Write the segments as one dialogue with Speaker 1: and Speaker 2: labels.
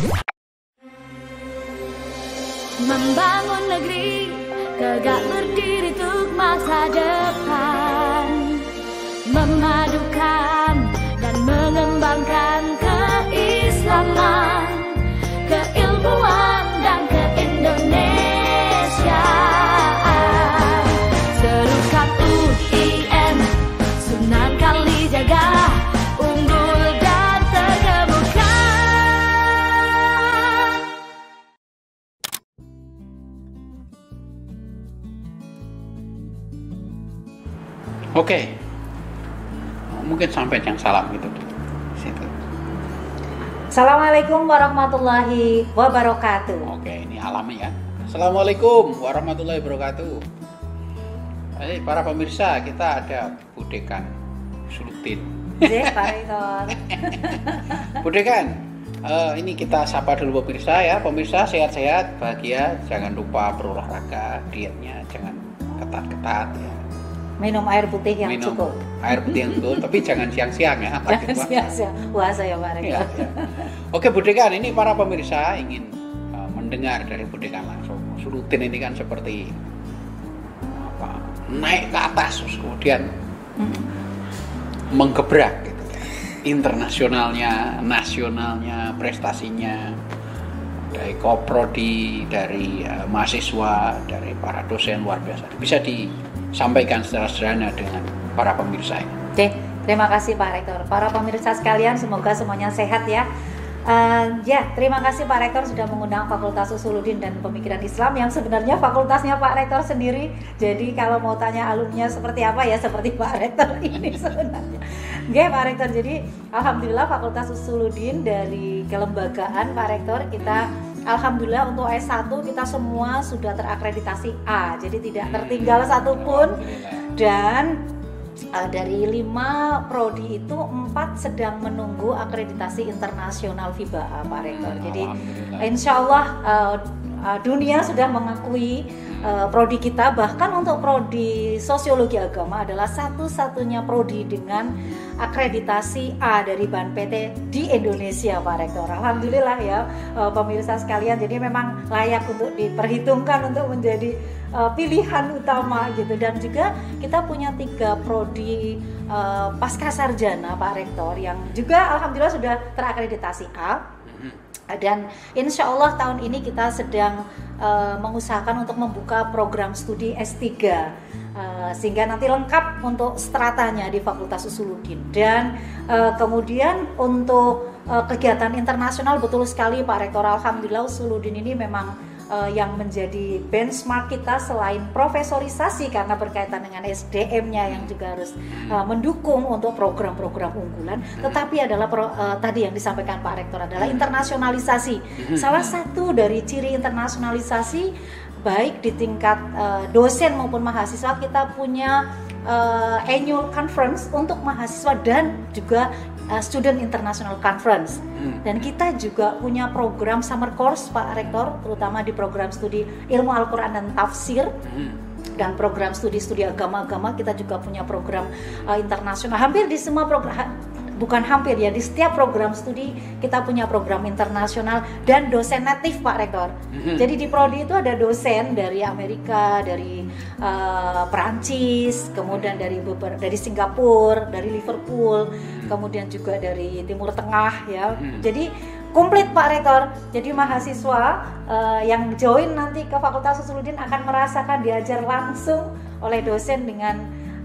Speaker 1: Membangun negeri tegak berdiri untuk masa depan, memadukan dan mengembangkan keislaman, keilmuan dan keindonesiaan. Serukan UIN, Sunan Kalijaga, unggul dan terkemuka.
Speaker 2: Oke, mungkin sampai yang salam gitu situ.
Speaker 3: Assalamualaikum warahmatullahi wabarakatuh.
Speaker 2: Oke, ini alami ya. Assalamualaikum warahmatullahi wabarakatuh. Para pemirsa, kita ada Budekan Sulutin.
Speaker 3: Pak Rektor.
Speaker 2: Budekan, ini kita sapa dulu pemirsa ya. Pemirsa sehat-sehat, bahagia, jangan lupa berolahraga, dietnya jangan ketat-ketat ya.
Speaker 3: Minum air putih yang cukup.
Speaker 2: Air putih yang cukup, tapi jangan siang-siang ya.
Speaker 3: Jangan siang-siang puasa ya Pak Rektor.
Speaker 2: Ya. Oke Budekan, ini para pemirsa ingin mendengar dari Budekan langsung. Sulutin ini kan seperti apa, naik ke atas terus kemudian menggebrak gitu ya. Internasionalnya, nasionalnya, prestasinya, dari koprodi, dari mahasiswa, dari para dosen luar biasa. Bisa disampaikan secara sederhana dengan para pemirsa ini.
Speaker 3: Oke, terima kasih Pak Rektor. Para pemirsa sekalian, semoga semuanya sehat ya. Terima kasih Pak Rektor sudah mengundang Fakultas Usuluddin dan Pemikiran Islam yang sebenarnya fakultasnya Pak Rektor sendiri. Jadi kalau mau tanya alumninya seperti apa ya seperti Pak Rektor ini sebenarnya. Oke Pak Rektor, jadi alhamdulillah Fakultas Usuluddin dari kelembagaan Pak Rektor kita alhamdulillah untuk S1 kita semua sudah terakreditasi A. Jadi tidak tertinggal satupun. Dan dari 5 prodi itu 4 sedang menunggu akreditasi internasional FIBA A, Pak Rektor. Jadi insya Allah dunia sudah mengakui prodi kita, bahkan untuk prodi sosiologi agama adalah satu-satunya prodi dengan akreditasi A dari BAN-PT di Indonesia, Pak Rektor. Alhamdulillah ya pemirsa sekalian, jadi memang layak untuk diperhitungkan untuk menjadi pilihan utama gitu. Dan juga kita punya 3 prodi pasca sarjana Pak Rektor yang juga alhamdulillah sudah terakreditasi A. Dan insya Allah tahun ini kita sedang mengusahakan untuk membuka program studi S3 sehingga nanti lengkap untuk stratanya di Fakultas Usuluddin. Dan kemudian untuk kegiatan internasional betul sekali Pak Rektor, alhamdulillah Usuluddin ini memang yang menjadi benchmark kita selain profesorisasi karena berkaitan dengan SDM-nya yang juga harus mendukung untuk program-program unggulan, tetapi adalah tadi yang disampaikan Pak Rektor adalah internasionalisasi. Salah satu dari ciri internasionalisasi baik di tingkat dosen maupun mahasiswa, kita punya annual conference untuk mahasiswa dan juga Student International Conference. Dan kita juga punya program summer course Pak Rektor, terutama di program studi ilmu Al-Quran dan tafsir. Dan program studi agama-agama kita juga punya program internasional. Hampir di semua program, bukan hampir ya, di setiap program studi kita punya program internasional dan dosen natif Pak Rektor. Jadi di prodi itu ada dosen dari Amerika, dari Perancis, kemudian dari Singapura, dari Liverpool, kemudian juga dari Timur Tengah ya. Jadi komplit Pak Rektor. Jadi mahasiswa yang join nanti ke Fakultas Usuluddin akan merasakan diajar langsung oleh dosen dengan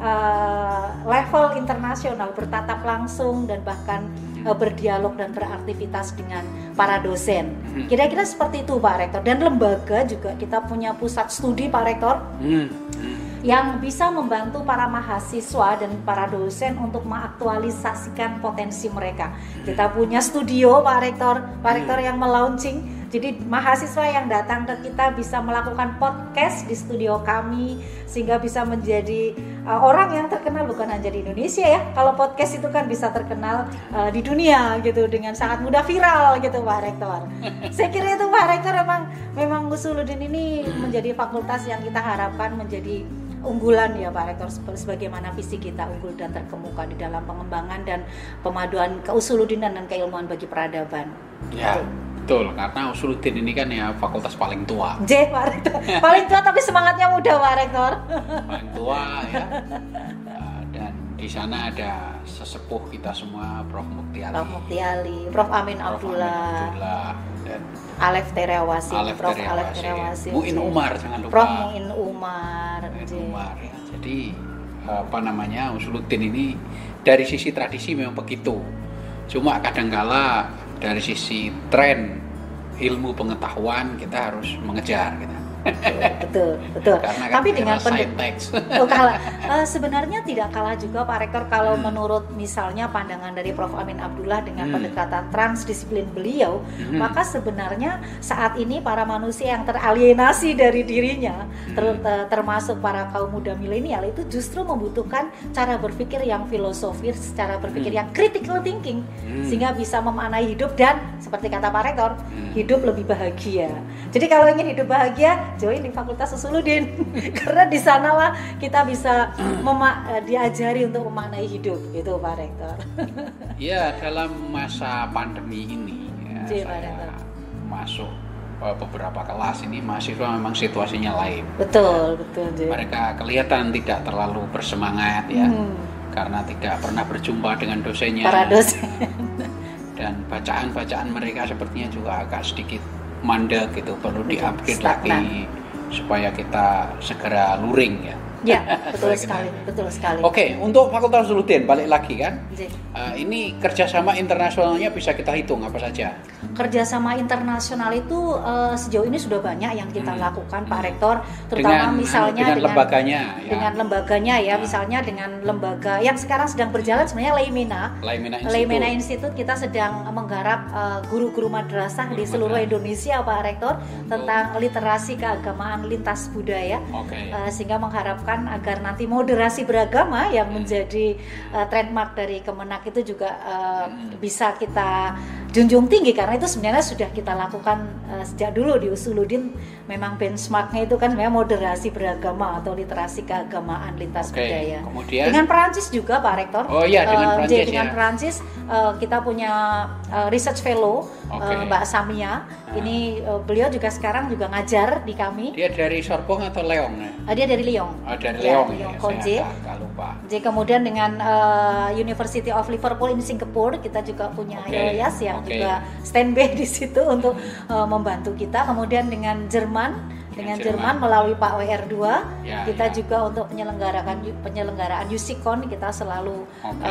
Speaker 3: level internasional, bertatap langsung dan bahkan berdialog dan beraktivitas dengan para dosen. Kira-kira seperti itu Pak Rektor. Dan lembaga juga kita punya pusat studi Pak Rektor yang bisa membantu para mahasiswa dan para dosen untuk mengaktualisasikan potensi mereka. Kita punya studio Pak Rektor yang melaunching. Jadi mahasiswa yang datang ke kita bisa melakukan podcast di studio kami sehingga bisa menjadi orang yang terkenal bukan hanya di Indonesia ya. Kalau podcast itu kan bisa terkenal di dunia gitu dengan sangat mudah viral gitu Pak Rektor. Saya kira itu Pak Rektor memang Usuluddin ini menjadi fakultas yang kita harapkan menjadi unggulan ya Pak Rektor, sebagaimana visi kita unggul dan terkemuka di dalam pengembangan dan pemaduan keusuludinan dan keilmuan bagi peradaban.
Speaker 2: Ya. Betul, karena Usuluddin ini kan ya fakultas paling tua.
Speaker 3: Pak Rektor. Paling tua tapi semangatnya muda, Pak Rektor.
Speaker 2: Paling tua ya. Dan di sana ada sesepuh kita semua, Prof. Mukti Ali,
Speaker 3: Prof. Amin Abdullah,
Speaker 2: dan
Speaker 3: Alef Teriawasi,
Speaker 2: Prof. Alef Teriawasi, Muin Umar, jangan lupa.
Speaker 3: Prof. Muin Umar.
Speaker 2: Ya. Jadi Usuluddin ini dari sisi tradisi memang begitu. Cuma kadangkala dari sisi tren ilmu pengetahuan kita harus mengejar gitu.
Speaker 3: Betul. Karena
Speaker 2: tapi
Speaker 3: dengan sebenarnya tidak kalah juga Pak Rektor kalau menurut misalnya pandangan dari Prof. Amin Abdullah dengan pendekatan transdisiplin beliau, maka sebenarnya saat ini para manusia yang teralienasi dari dirinya, termasuk para kaum muda milenial itu justru membutuhkan cara berpikir yang filosofis, cara berpikir yang critical thinking, sehingga bisa memaknai hidup dan seperti kata Pak Rektor, hidup lebih bahagia. Jadi kalau ingin hidup bahagia, join di Fakultas Usuluddin karena di sanalah kita bisa diajari untuk memaknai hidup, gitu Pak Rektor.
Speaker 2: Ya, dalam masa pandemi ini saya masuk beberapa kelas ini mahasiswa memang situasinya lain. Betul. Mereka kelihatan tidak terlalu bersemangat ya, karena tidak pernah berjumpa dengan dosennya.
Speaker 3: Para dosen.
Speaker 2: Dan bacaan mereka sepertinya juga agak sedikit mandek gitu, perlu diupgrade lagi supaya kita segera luring ya.
Speaker 3: Ya, betul sekali.
Speaker 2: Oke, untuk Fakultas Usuluddin balik lagi kan. Ini kerjasama internasionalnya bisa kita hitung apa saja? Kerjasama internasional itu sejauh ini sudah banyak yang kita lakukan Pak Rektor, terutama misalnya dengan lembaganya. Ya. Dengan lembaganya ya, misalnya dengan lembaga yang sekarang sedang berjalan sebenarnya Laimena Institute. Kita sedang menggarap guru-guru madrasah di seluruh Indonesia Pak Rektor tentang literasi keagamaan lintas budaya. Sehingga mengharapkan agar nanti moderasi beragama yang menjadi trademark dari Kemenak itu juga bisa kita junjung tinggi, karena itu sebenarnya sudah kita lakukan sejak dulu di Usuluddin. Memang benchmarknya itu kan sebenarnya moderasi beragama atau literasi keagamaan lintas budaya. Kemudian dengan Perancis juga Pak Rektor. Dengan Perancis kita punya research fellow Mbak Samia. Ini beliau juga sekarang juga ngajar di kami. Dia dari Sorbonne atau Lyon?
Speaker 3: Dia dari Lyon.
Speaker 2: Dari Lyon.
Speaker 3: Konje. Kemudian dengan University of Liverpool in Singapore kita juga punya Yas yang juga standby di situ untuk membantu kita. Kemudian dengan Jerman melalui Pak WR2 kita juga untuk penyelenggaraan USICON kita selalu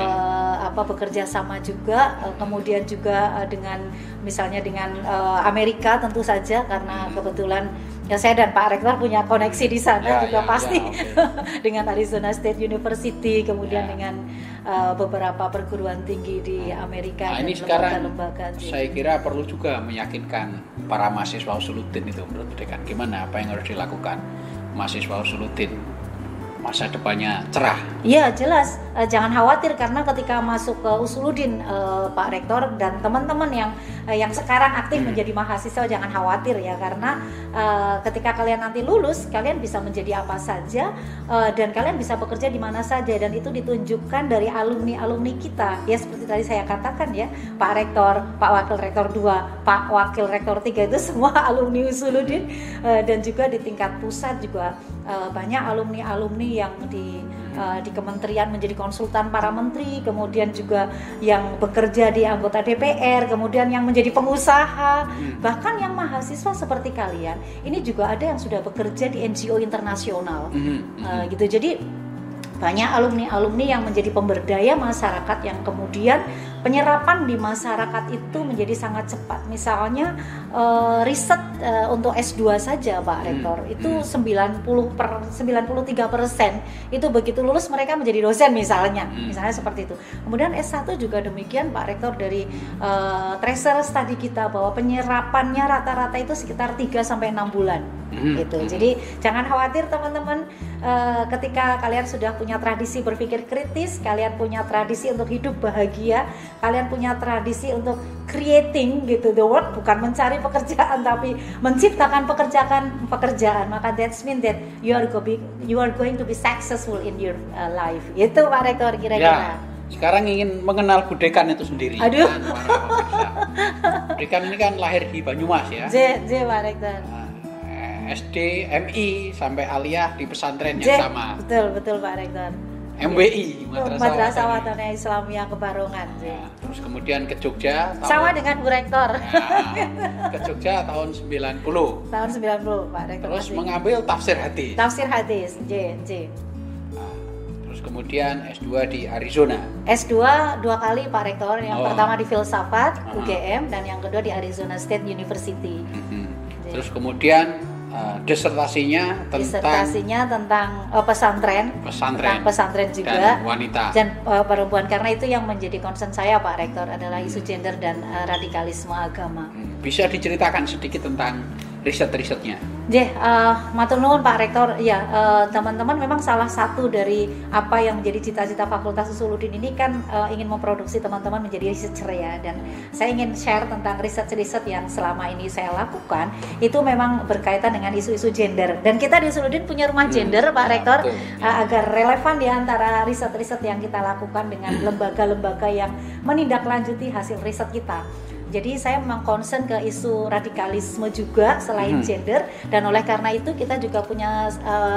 Speaker 3: bekerja sama juga. Kemudian juga misalnya dengan Amerika tentu saja, karena kebetulan ya saya dan Pak Rektor punya koneksi di sana pasti. Dengan Arizona State University, kemudian dengan beberapa perguruan tinggi di Amerika.
Speaker 2: Ini sekarang saya kira perlu juga meyakinkan para mahasiswa Usuluddin itu, menurut Dekan gimana, apa yang harus dilakukan mahasiswa Usuluddin masa depannya cerah? Iya
Speaker 3: jelas, jangan khawatir karena ketika masuk ke Usuluddin Pak Rektor dan teman-teman yang sekarang aktif menjadi mahasiswa, jangan khawatir ya, karena ketika kalian nanti lulus kalian bisa menjadi apa saja dan kalian bisa bekerja di mana saja, dan itu ditunjukkan dari alumni kita ya, seperti tadi saya katakan ya, Pak Rektor, Pak Wakil Rektor 2, Pak Wakil Rektor 3 itu semua alumni Usuluddin, dan juga di tingkat pusat juga banyak alumni yang di kementerian menjadi konsultan para menteri, kemudian juga yang bekerja di anggota DPR, kemudian yang menjadi pengusaha, bahkan yang mahasiswa seperti kalian ini juga ada yang sudah bekerja di NGO internasional, gitu. Jadi banyak alumni yang menjadi pemberdaya masyarakat, yang kemudian penyerapan di masyarakat itu menjadi sangat cepat. Misalnya riset untuk S2 saja Pak Rektor itu 93% itu begitu lulus mereka menjadi dosen misalnya seperti itu. Kemudian S1 juga demikian Pak Rektor, dari tracer study kita bahwa penyerapannya rata-rata itu sekitar 3-6 bulan gitu. Jadi jangan khawatir teman-teman, ketika kalian sudah punya tradisi berpikir kritis, kalian punya tradisi untuk hidup bahagia, kalian punya tradisi untuk creating gitu the work, bukan mencari pekerjaan tapi menciptakan pekerjaan, maka that's mean that you are going to be successful in your life. Itu Pak Rektor kira-kira.
Speaker 2: Ya, sekarang ingin mengenal Budekan itu sendiri.
Speaker 3: Aduh.
Speaker 2: Pak Dekan ini kan lahir di Banyumas ya.
Speaker 3: J Pak Rektor.
Speaker 2: SD, MI sampai aliyah di pesantren yang sama.
Speaker 3: Betul Pak Rektor.
Speaker 2: MWI,
Speaker 3: Madrasah Wathaniyah Islamiyah Kebarongan.
Speaker 2: Nah, terus kemudian ke Jogja
Speaker 3: sama dengan Bu Rektor.
Speaker 2: Ke Jogja tahun 90.
Speaker 3: Tahun 90 Pak Rektor.
Speaker 2: Terus mengambil tafsir hadis.
Speaker 3: Tafsir hadis, J.
Speaker 2: Nah, terus kemudian S2 di Arizona.
Speaker 3: S2 2 kali Pak Rektor, yang pertama di Filsafat UGM dan yang kedua di Arizona State University.
Speaker 2: Terus kemudian disertasinya
Speaker 3: tentang pesantren juga
Speaker 2: dan wanita
Speaker 3: dan perempuan, karena itu yang menjadi concern saya Pak Rektor adalah isu gender dan radikalisme agama.
Speaker 2: Bisa diceritakan sedikit tentang riset-risetnya?
Speaker 3: Matur nuwun Pak Rektor. Ya, teman-teman, memang salah satu dari apa yang menjadi cita-cita Fakultas Usuluddin ini kan ingin memproduksi teman-teman menjadi researcher ya, dan saya ingin share tentang riset-riset yang selama ini saya lakukan itu memang berkaitan dengan isu-isu gender, dan kita di Usuluddin punya rumah gender Pak Rektor, agar relevan di antara riset-riset yang kita lakukan dengan lembaga-lembaga yang menindaklanjuti hasil riset kita. Jadi saya memang concern ke isu radikalisme juga selain gender, dan oleh karena itu kita juga punya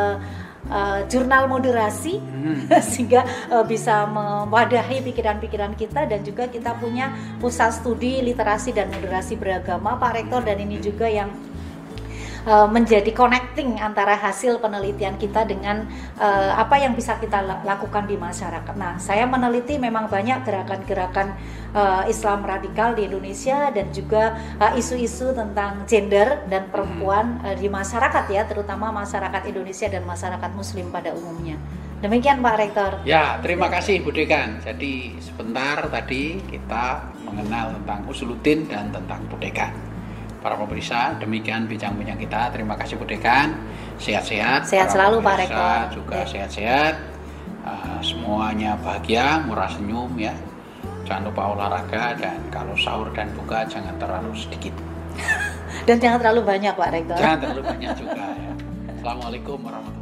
Speaker 3: jurnal moderasi sehingga bisa mewadahi pikiran-pikiran kita, dan juga kita punya pusat studi literasi dan moderasi beragama Pak Rektor, dan ini juga yang menjadi connecting antara hasil penelitian kita dengan apa yang bisa kita lakukan di masyarakat. Nah, saya meneliti memang banyak gerakan-gerakan Islam radikal di Indonesia, dan juga isu-isu tentang gender dan perempuan di masyarakat ya, terutama masyarakat Indonesia dan masyarakat Muslim pada umumnya. Demikian Pak Rektor.
Speaker 2: Ya, terima kasih Bu Dekan. Jadi sebentar tadi kita mengenal tentang Usuluddin dan tentang Bu Dekan. Para pemirsa, demikian bincang-bincang kita. Terima kasih Bu Dekan. Sehat-sehat.
Speaker 3: Sehat selalu Pak Rektor.
Speaker 2: Juga sehat-sehat. Semuanya bahagia, murah senyum ya. Jangan lupa olahraga, dan kalau sahur dan buka jangan terlalu sedikit.
Speaker 3: Dan jangan terlalu banyak Pak Rektor.
Speaker 2: Jangan terlalu banyak juga ya. Assalamualaikum warahmatullahi wabarakatuh.